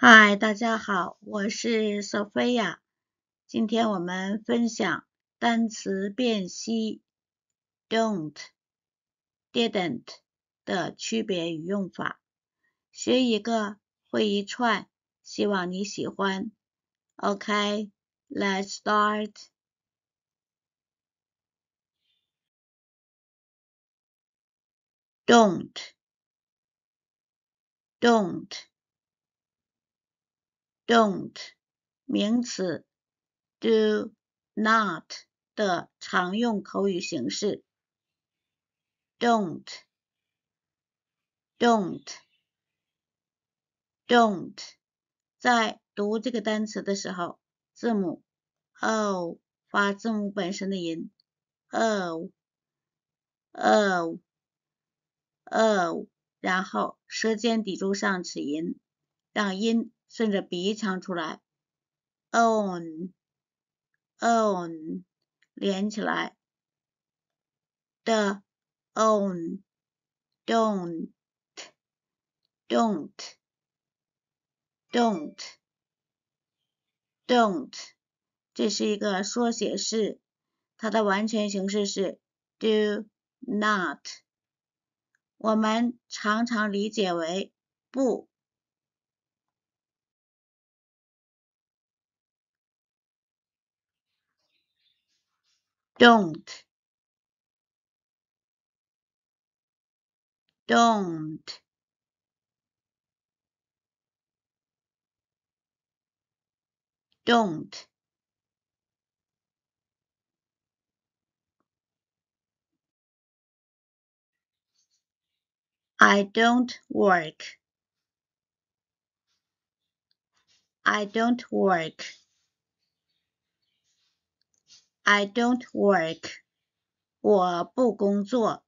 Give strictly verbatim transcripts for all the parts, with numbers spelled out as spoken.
嗨，大家好，我是 Sophia。今天我们分享单词辨析 don't、didn't 的区别与用法。学一个会一串，希望你喜欢。OK, let's start. Don't, don't, don't 名词 do not 的常用口语形式。Don't, don't, don't 在读这个单词的时候，字母 o 发字母本身的音 o o o， 然后舌尖抵住上齿龈，让音顺着鼻腔出来 own own 连起来 the own don't don't don't don't 这是一个缩写式，它的完全形式是 do not， 我们常常理解为不。don't don't don't I don't work I don't work I don't work 我不工作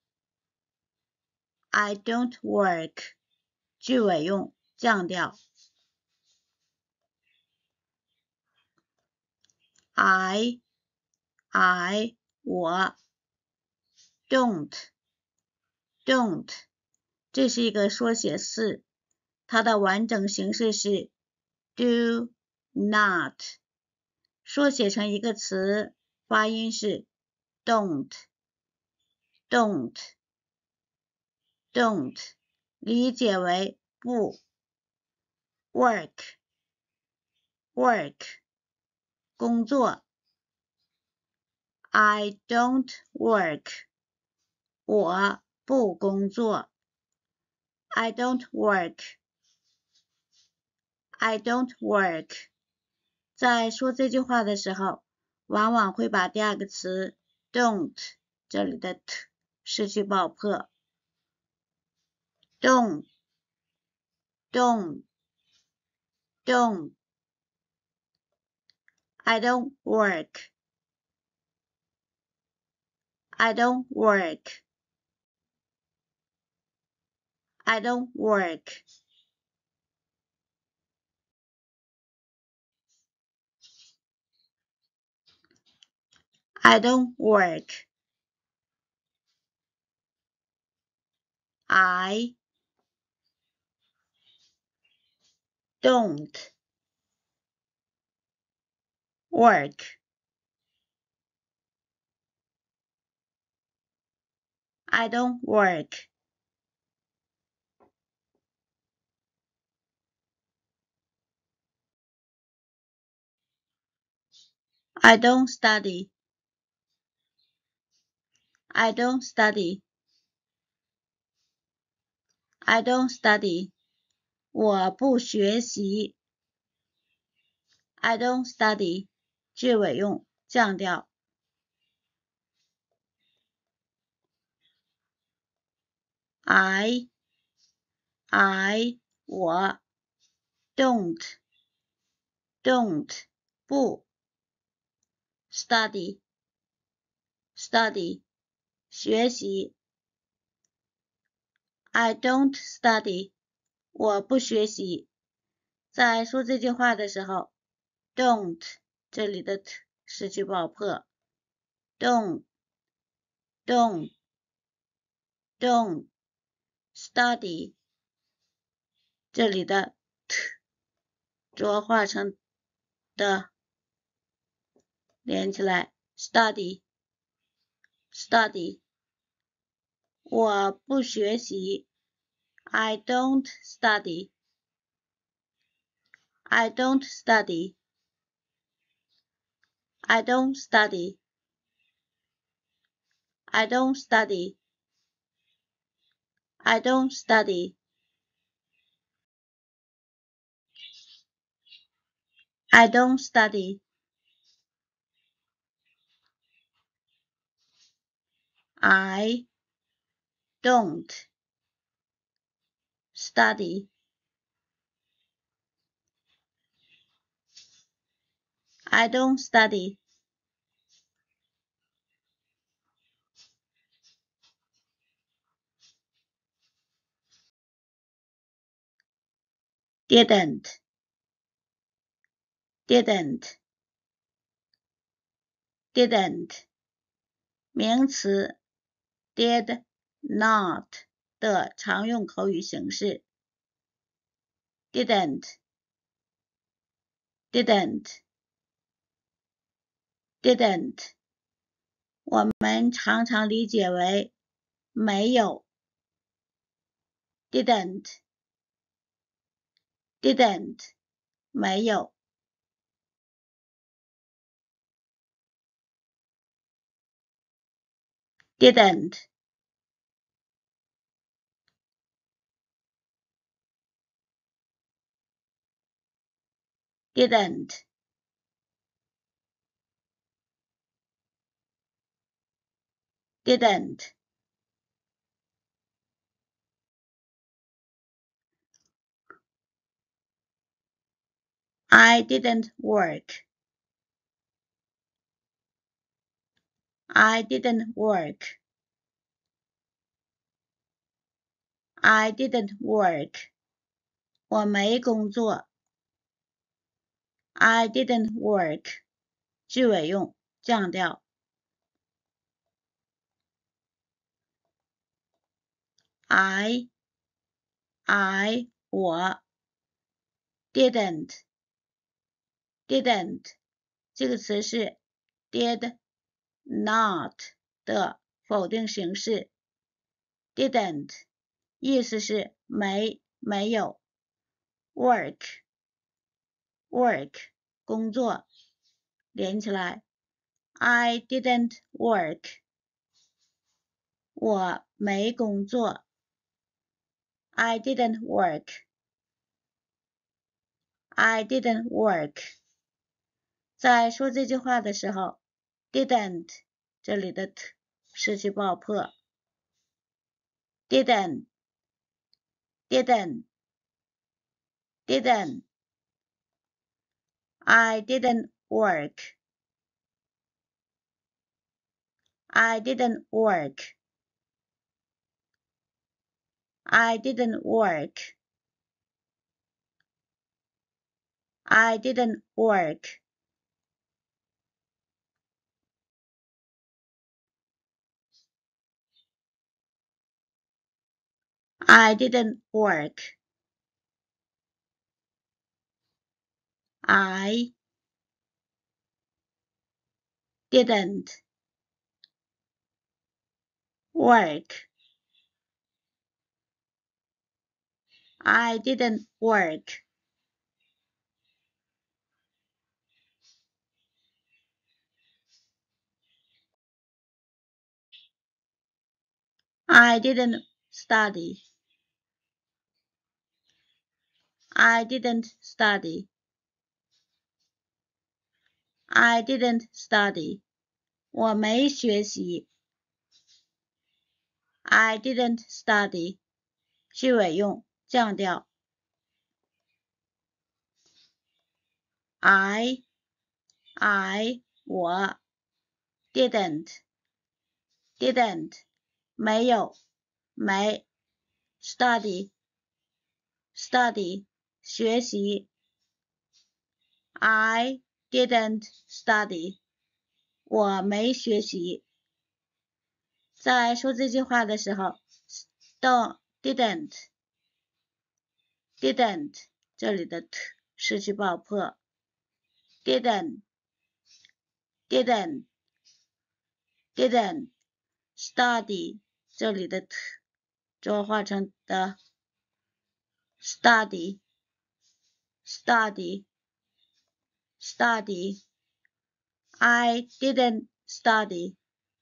I don't work 句尾用降调 I I 我 don't don't 这是一个缩写式，它的完整形式是 do not， 缩写成一个词，发音是 don't don't don't， 理解为不 work work 工作 I don't work 我不工作 I don't work I don't work 在说这句话的时候，往往会把第二个词 don't 这里的 t 失去爆破 don't don't don't I don't work I don't work I don't work I don't work I don't work I don't work I don't study I don't study I don't study 我不学习 I don't study 句尾用降调 I I 我 don't don't 不 study study 学习 I don't study 我不学习。在说这句话的时候 don't 这里的 t 失去爆破 don't don't don't study 这里的 t 浊化成的，连起来 study study。我不学习 I don't study I don't study I don't study I don't study I don't study I don't study I don't study I don't study didn't didn't didn't 名词 did not 的常用口语形式 didn't didn't didn't 我们常常理解为没有 didn't didn't 没有 didn't didn't didn't I didn't work I didn't work I didn't work 我没工作 I didn't work 句尾用降调 I I 我 didn't didn't 这个词是 did not 的否定形式 didn't 意思是没没有 work work 工作连起来 I didn't work 我没工作 I didn't work I didn't work 在说这句话的时候 didn't 这里的 t 失去爆破 didn't didn't didn't I didn't work I didn't work I didn't work I didn't work I didn't work I didn't work I didn't work I didn't study I didn't study I didn't study 我没学习 I didn't study 句尾用降调 I I 我 didn't didn't 没有没 study study 学习 I didn't study 我没学习在说这句话的时候 don't didn't didn't 这里的 t 失去爆破 didn't didn't didn't study 这里的 t 浊化成的 study study study I didn't study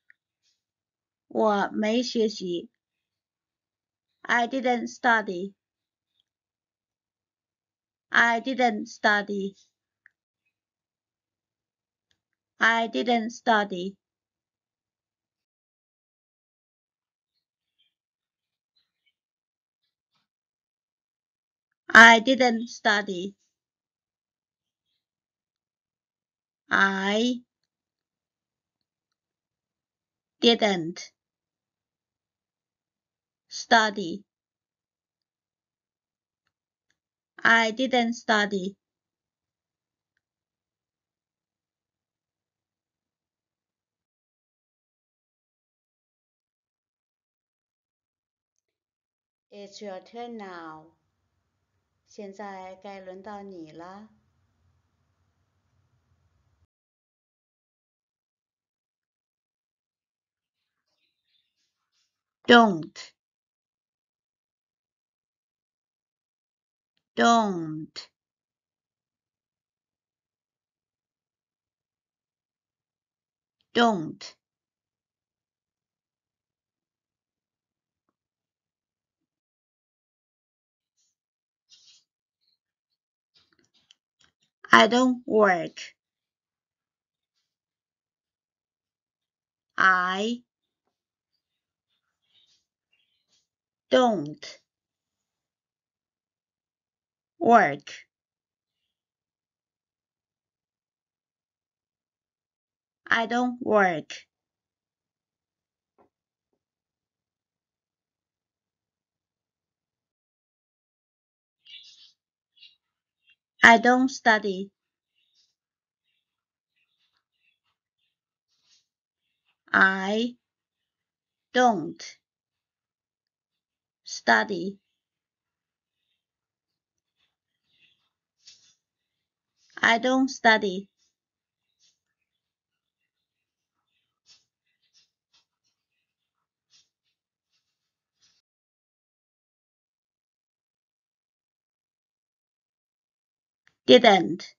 我没学习 I didn't study I didn't study I didn't study I didn't study I didn't study I didn't study It's your turn now 现在该轮到你了 Don't Don't Don't I don't work I don't work I don't work I don't study I don't study I don't study didn't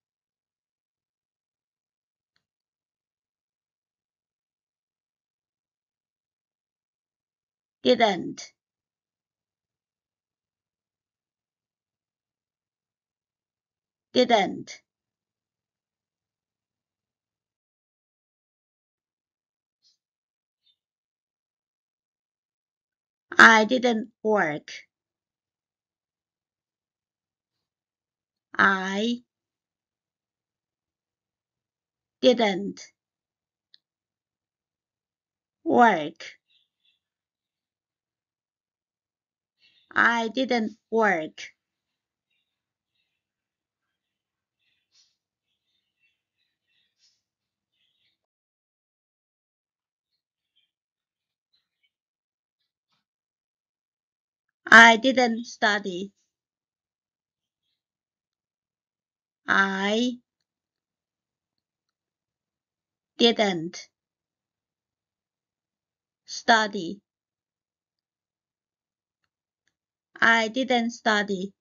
didn't didn't I didn't work I didn't work I didn't work I didn't study I didn't study I didn't study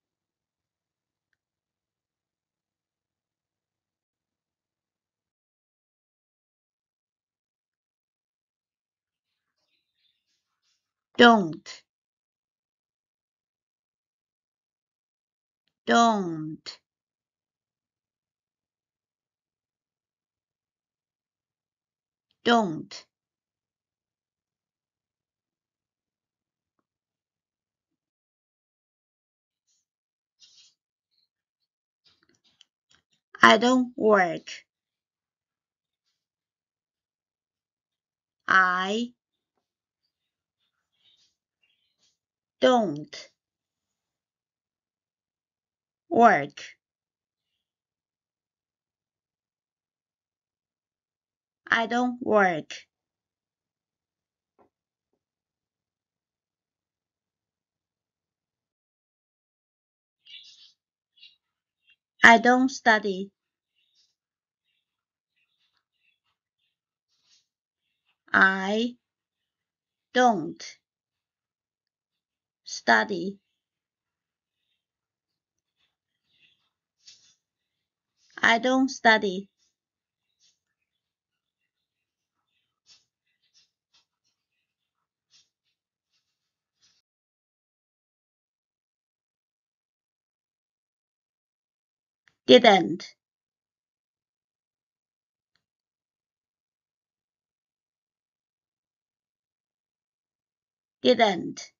don't don't don't I don't work I don't work I don't work I don't study. I don't study. I don't study. Didn't. Didn't.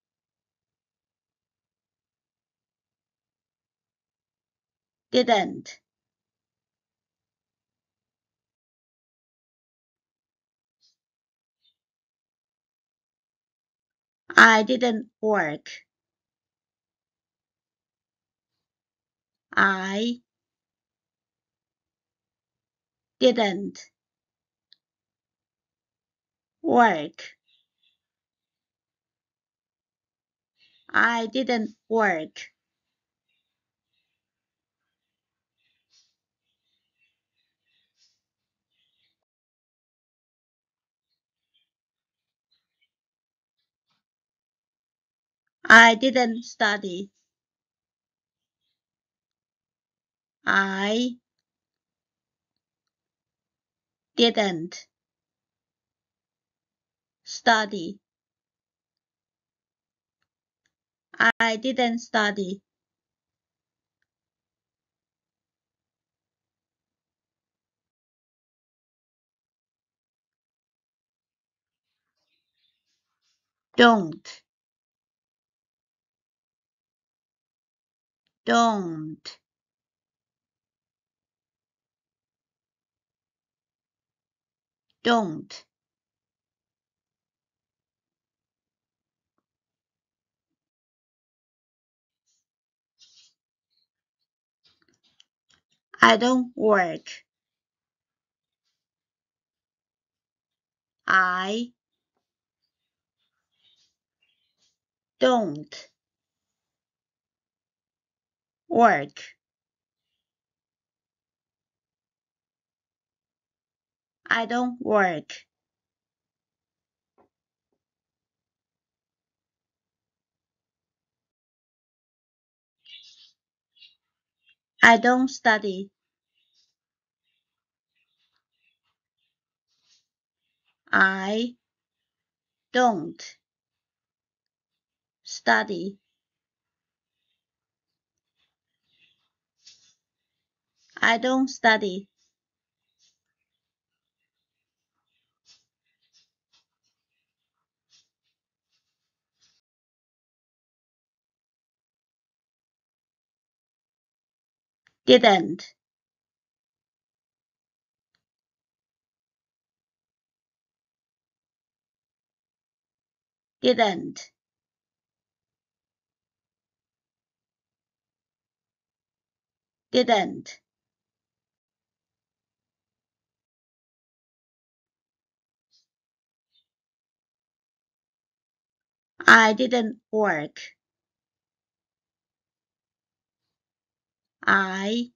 Didn't. I didn't work. I didn't work. I didn't work. I didn't study. I didn't study. I didn't study. Don't. Don't. Don't. I don't work. I don't work. I don't work. I don't study. I don't study. I don't study. Didn't. Didn't. Didn't. I didn't work. I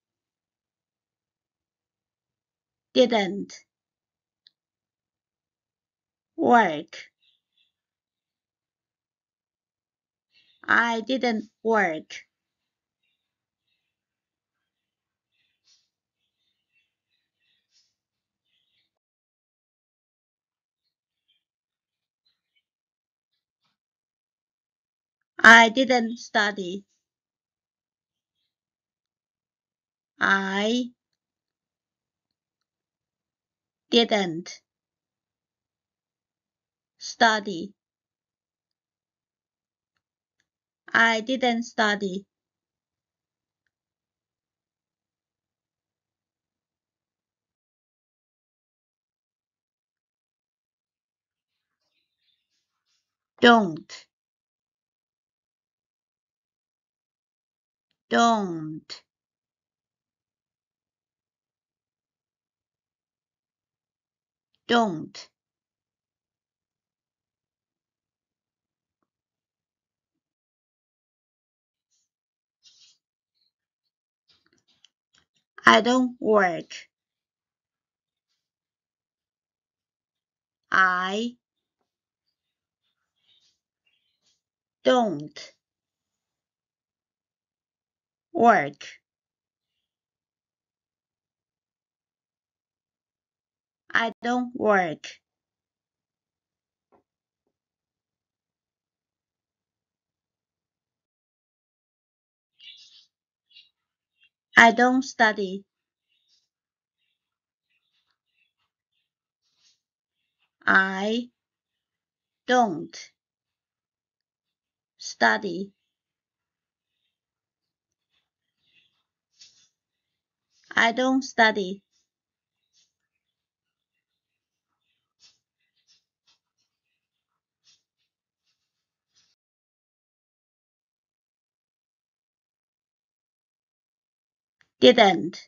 didn't work. I didn't work. I didn't study. I didn't study. I didn't study. Don't. Don't. Don't. I don't work. I don't work. I don't work. I don't study. I don't study. I don't study. Didn't.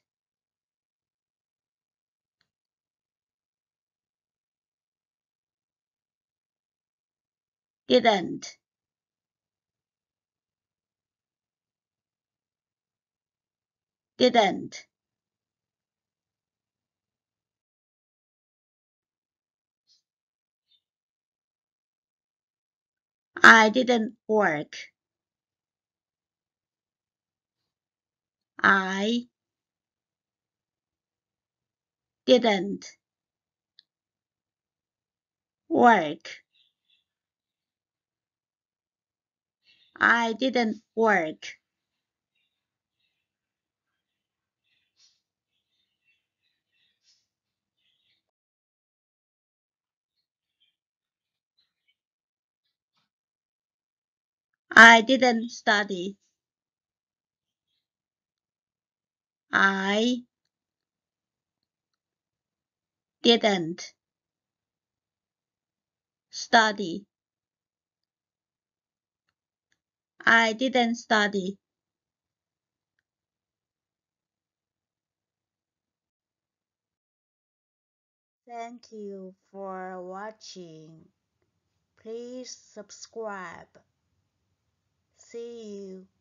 Didn't. Didn't. I didn't work. I didn't work. I didn't work. I didn't study. I didn't study. I didn't study. Thank you for watching. Please subscribe. See you.